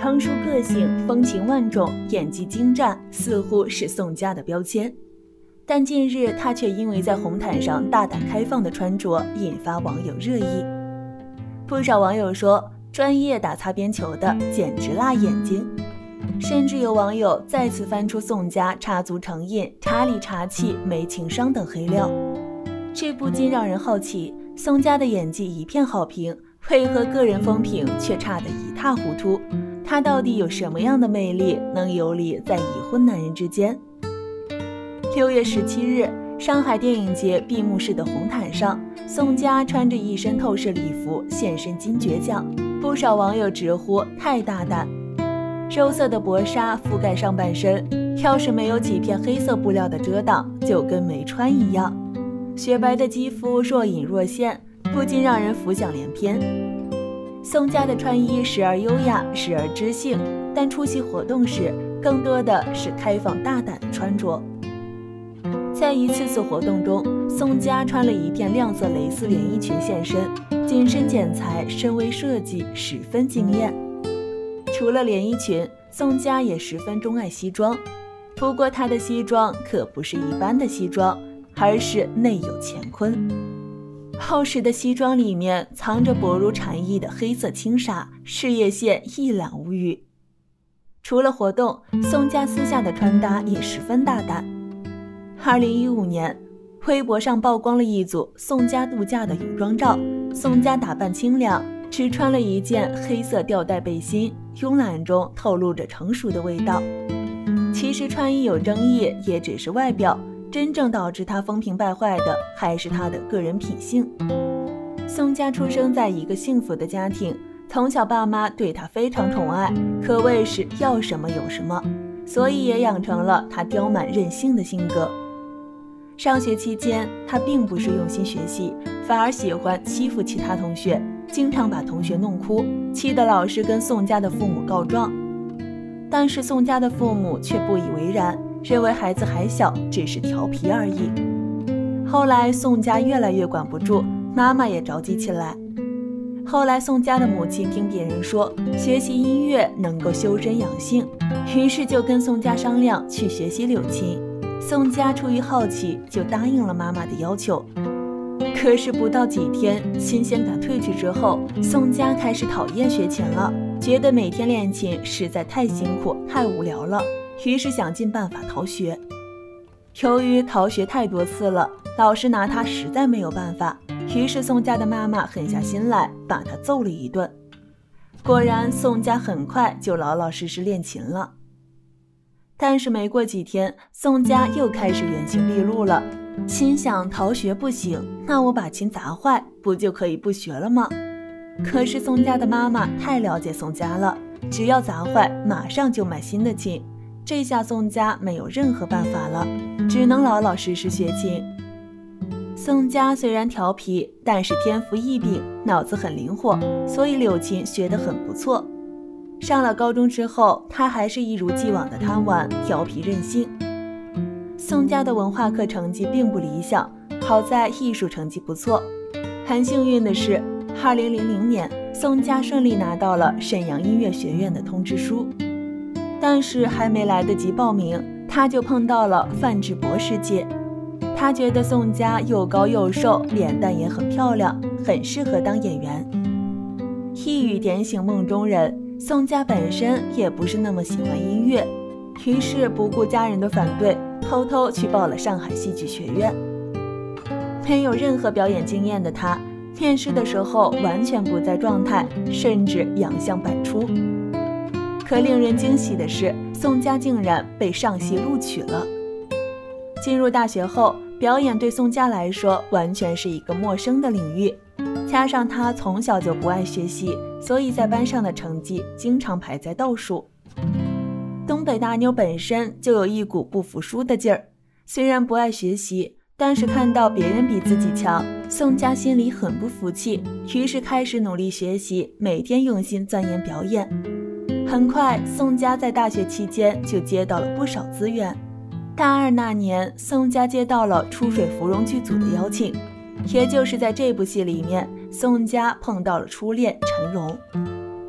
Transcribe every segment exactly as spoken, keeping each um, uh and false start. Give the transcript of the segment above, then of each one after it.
成熟个性、风情万种、演技精湛，似乎是宋佳的标签。但近日他却因为在红毯上大胆开放的穿着引发网友热议。不少网友说，专业打擦边球的简直辣眼睛，甚至有网友再次翻出宋佳插足成瘾、茶里茶气、没情商等黑料。这不禁让人好奇，宋佳的演技一片好评，为何个人风评却差得一塌糊涂？她到底有什么样的魅力，能游离在已婚男人之间？六月十七日，上海电影节闭幕式的红毯上，宋佳穿着一身透视礼服现身金爵奖，不少网友直呼太大胆。肉色的薄纱覆盖上半身，要是没有几片黑色布料的遮挡，就跟没穿一样。雪白的肌肤若隐若现，不禁让人浮想联翩。宋佳的穿衣时而优雅，时而知性，但出席活动时，更多的是开放大胆的穿着。在一次次活动中，宋佳穿了一片亮色蕾丝连衣裙现身，紧身剪裁，深 V 设计，十分惊艳。除了连衣裙，宋佳也十分钟爱西装。不过她的西装可不是一般的西装，而是内有乾坤。厚实的西装里面藏着薄如蝉翼的黑色轻纱，事业线一览无余。除了活动，宋佳私下的穿搭也十分大胆。二零一五年，微博上曝光了一组宋佳度假的泳装照，宋佳打扮清凉，只穿了一件黑色吊带背心，慵懒中透露着成熟的味道。其实穿衣有争议也只是外表，真正导致她风评败坏的还是她的个人品性。宋佳出生在一个幸福的家庭，从小爸妈对她非常宠爱，可谓是要什么有什么，所以也养成了她刁蛮任性的性格。上学期间，她并不是用心学习，反而喜欢欺负其他同学，经常把同学弄哭，气得老师跟宋佳的父母告状。但是宋佳的父母却不以为然，认为孩子还小，只是调皮而已。后来宋佳越来越管不住，妈妈也着急起来。后来宋佳的母亲听别人说学习音乐能够修身养性，于是就跟宋佳商量去学习柳琴。宋佳出于好奇就答应了妈妈的要求。可是不到几天，新鲜感褪去之后，宋佳开始讨厌学琴了，觉得每天练琴实在太辛苦太无聊了，于是想尽办法逃学。由于逃学太多次了，老师拿他实在没有办法，于是宋佳的妈妈狠下心来把他揍了一顿。果然宋佳很快就老老实实练琴了。但是没过几天，宋佳又开始原形毕露了，心想逃学不行，那我把琴砸坏不就可以不学了吗？可是宋佳的妈妈太了解宋佳了，只要砸坏马上就买新的琴，这下宋佳没有任何办法了，只能老老实实学琴。宋佳虽然调皮，但是天赋异禀，脑子很灵活，所以柳琴学得很不错。上了高中之后，她还是一如既往的贪玩、调皮任性。宋佳的文化课成绩并不理想，好在艺术成绩不错。很幸运的是，二零零零年，宋佳顺利拿到了沈阳音乐学院的通知书。但是还没来得及报名，她就碰到了范志博师姐。她觉得宋佳又高又瘦，脸蛋也很漂亮，很适合当演员。一语点醒梦中人，宋佳本身也不是那么喜欢音乐，于是不顾家人的反对，偷偷去报了上海戏剧学院。没有任何表演经验的她，面试的时候完全不在状态，甚至洋相百出。可令人惊喜的是，宋佳竟然被上戏录取了。进入大学后，表演对宋佳来说完全是一个陌生的领域，加上她从小就不爱学习，所以在班上的成绩经常排在倒数。东北大妞本身就有一股不服输的劲儿，虽然不爱学习，但是看到别人比自己强，宋佳心里很不服气，于是开始努力学习，每天用心钻研表演。很快，宋佳在大学期间就接到了不少资源。大二那年，宋佳接到了出水芙蓉剧组的邀请，也就是在这部戏里面，宋佳碰到了初恋陈荣。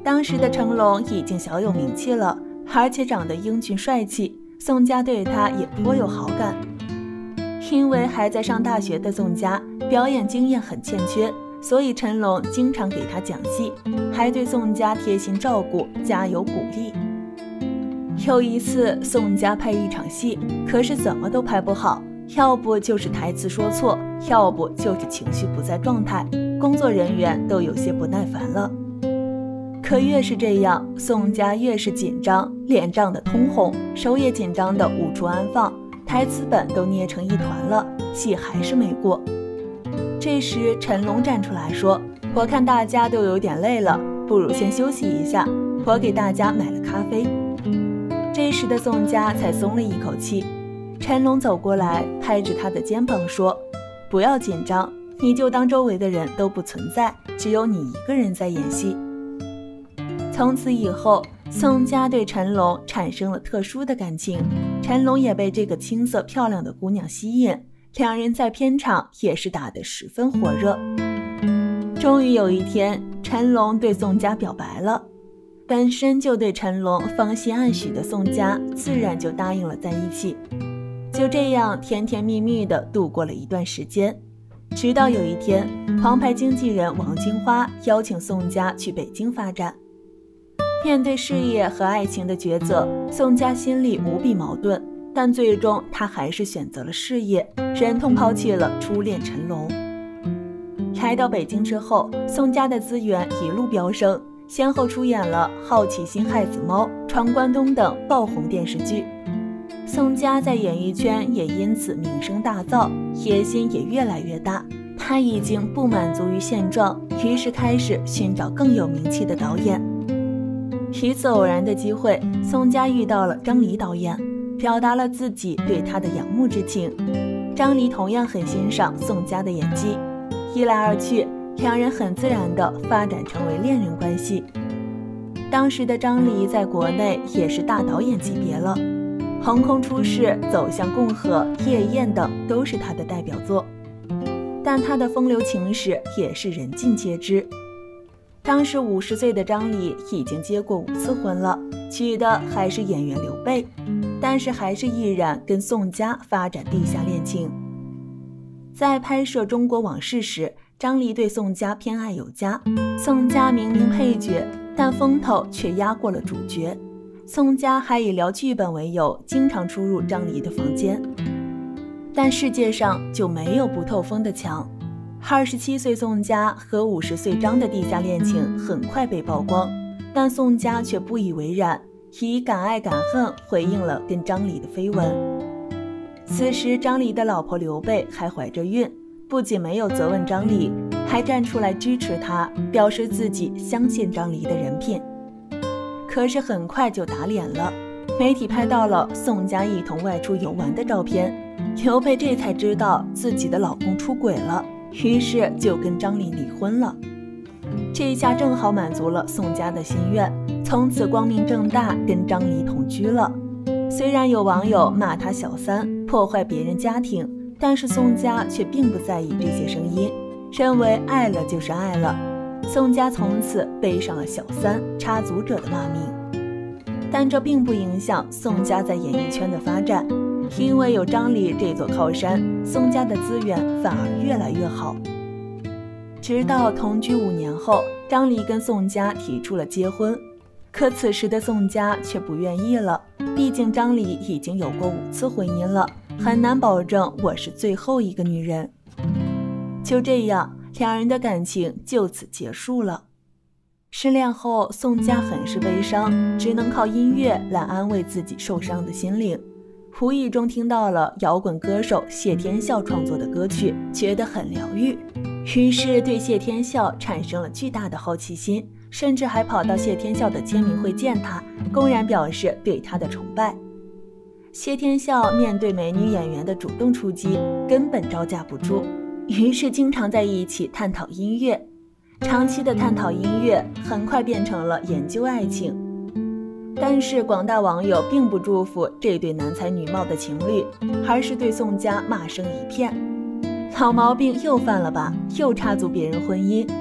当时的成龙已经小有名气了，而且长得英俊帅气，宋佳对他也颇有好感。因为还在上大学的宋佳表演经验很欠缺，所以成龙经常给他讲戏，还对宋佳贴心照顾，加油鼓励。有一次宋佳拍一场戏，可是怎么都拍不好，要不就是台词说错，要不就是情绪不在状态，工作人员都有些不耐烦了。可越是这样，宋佳越是紧张，脸涨得通红，手也紧张得无处安放，台词本都捏成一团了，戏还是没过。这时成龙站出来说，我看大家都有点累了，不如先休息一下，我给大家买了咖啡。这时的宋佳才松了一口气。成龙走过来拍着他的肩膀说，不要紧张，你就当周围的人都不存在，只有你一个人在演戏。从此以后，宋佳对成龙产生了特殊的感情，成龙也被这个青涩漂亮的姑娘吸引，两人在片场也是打得十分火热。终于有一天，成龙对宋佳表白了，本身就对成龙芳心暗许的宋佳自然就答应了在一起。就这样甜甜蜜蜜地度过了一段时间，直到有一天，黄牌经纪人王金花邀请宋佳去北京发展。面对事业和爱情的抉择，宋佳心里无比矛盾，但最终她还是选择了事业，忍痛抛弃了初恋成龙。来到北京之后，宋佳的资源一路飙升，先后出演了《好奇心害死猫》《闯关东》等爆红电视剧。宋佳在演艺圈也因此名声大噪，野心也越来越大。她已经不满足于现状，于是开始寻找更有名气的导演。一次偶然的机会，宋佳遇到了张黎导演，表达了自己对他的仰慕之情。张黎同样很欣赏宋佳的演技，一来二去，两人很自然地发展成为恋人关系。当时的张黎在国内也是大导演级别了，《横空出世》《走向共和》《夜宴》等都是他的代表作，但他的风流情史也是人尽皆知。当时五十岁的张黎已经结过五次婚了，娶的还是演员刘备，但是还是毅然跟宋佳发展地下恋情。在拍摄《中国往事》时，张黎对宋佳偏爱有加，宋佳明明配角，但风头却压过了主角。宋佳还以聊剧本为由，经常出入张黎的房间。但世界上就没有不透风的墙。二十七岁宋佳和五十岁张的地下恋情很快被曝光，但宋佳却不以为然，以敢爱敢恨回应了跟张黎的绯闻。此时张黎的老婆刘备还怀着孕，不仅没有责问张黎，还站出来支持他，表示自己相信张黎的人品。可是很快就打脸了，媒体拍到了宋佳一同外出游玩的照片，刘备这才知道自己的老公出轨了，于是就跟张黎离婚了。这一下正好满足了宋佳的心愿，从此光明正大跟张黎同居了。虽然有网友骂他小三，破坏别人家庭，但是宋佳却并不在意这些声音，认为爱了就是爱了。宋佳从此背上了小三、插足者的骂名。但这并不影响宋佳在演艺圈的发展，因为有张黎这座靠山，宋佳的资源反而越来越好。直到同居五年后，张黎跟宋佳提出了结婚，可此时的宋佳却不愿意了，毕竟张黎已经有过五次婚姻了，很难保证我是最后一个女人。就这样，两人的感情就此结束了。失恋后，宋佳很是悲伤，只能靠音乐来安慰自己受伤的心灵。无意中听到了摇滚歌手谢天笑创作的歌曲，觉得很疗愈，于是对谢天笑产生了巨大的好奇心，甚至还跑到谢天笑的签名会见他，公然表示对他的崇拜。谢天笑面对美女演员的主动出击，根本招架不住，于是经常在一起探讨音乐。长期的探讨音乐很快变成了研究爱情，但是广大网友并不祝福这对男才女貌的情侣，而是对宋佳骂声一片。老毛病又犯了吧，又插足别人婚姻。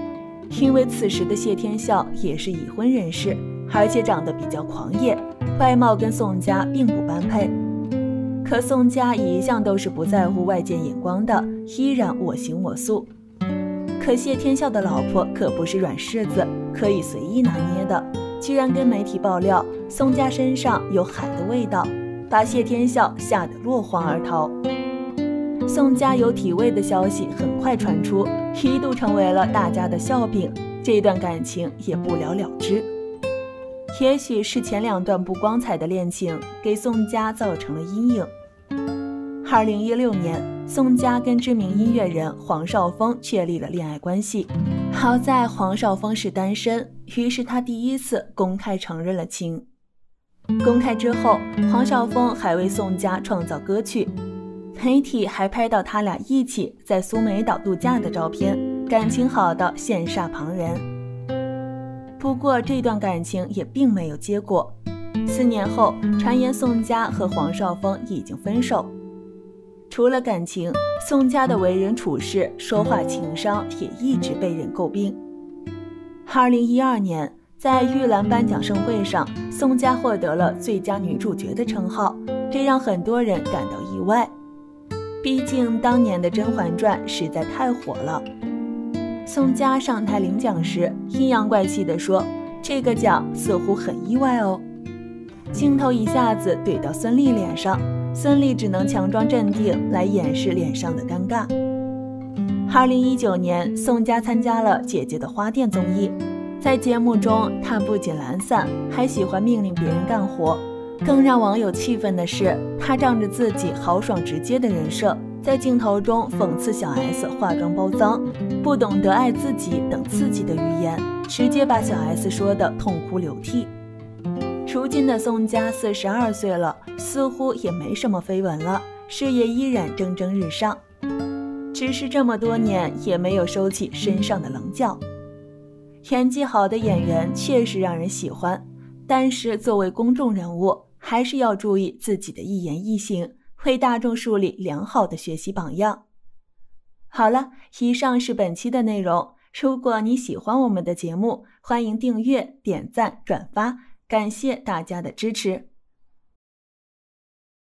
因为此时的谢天笑也是已婚人士，而且长得比较狂野，外貌跟宋佳并不般配。可宋佳一向都是不在乎外界眼光的，依然我行我素。可谢天笑的老婆可不是软柿子，可以随意拿捏的，居然跟媒体爆料宋佳身上有海的味道，把谢天笑吓得落荒而逃。宋佳有体味的消息很快传出，一度成为了大家的笑柄，这段感情也不了了之。也许是前两段不光彩的恋情给宋佳造成了阴影。二零一六年，宋佳跟知名音乐人黄少峰确立了恋爱关系。好在黄少峰是单身，于是他第一次公开承认了情。公开之后，黄少峰还为宋佳创造歌曲，媒体还拍到他俩一起在苏梅岛度假的照片，感情好到羡煞旁人。不过这段感情也并没有结果，四年后传言宋佳和黄少峰已经分手。除了感情，宋佳的为人处事、说话情商也一直被人诟病。二零一二年，在玉兰颁奖盛会上，宋佳获得了最佳女主角的称号，这让很多人感到意外。毕竟当年的《甄嬛传》实在太火了。宋佳上台领奖时，阴阳怪气地说：“这个奖似乎很意外哦。”镜头一下子怼到孙俪脸上，孙俪只能强装镇定来掩饰脸上的尴尬。二零一九年，宋佳参加了《姐姐的花店》综艺，在节目中，她不仅懒散，还喜欢命令别人干活。更让网友气愤的是，她仗着自己豪爽直接的人设，在镜头中讽刺小 S 化妆包脏，不懂得爱自己等刺激的语言，直接把小 S 说得痛哭流涕。如今的宋佳四十二岁了，似乎也没什么绯闻了，事业依然蒸蒸日上，只是这么多年也没有收起身上的棱角。演技好的演员确实让人喜欢，但是作为公众人物，还是要注意自己的一言一行，为大众树立良好的学习榜样。好了，以上是本期的内容。如果你喜欢我们的节目，欢迎订阅、点赞、转发，感谢大家的支持。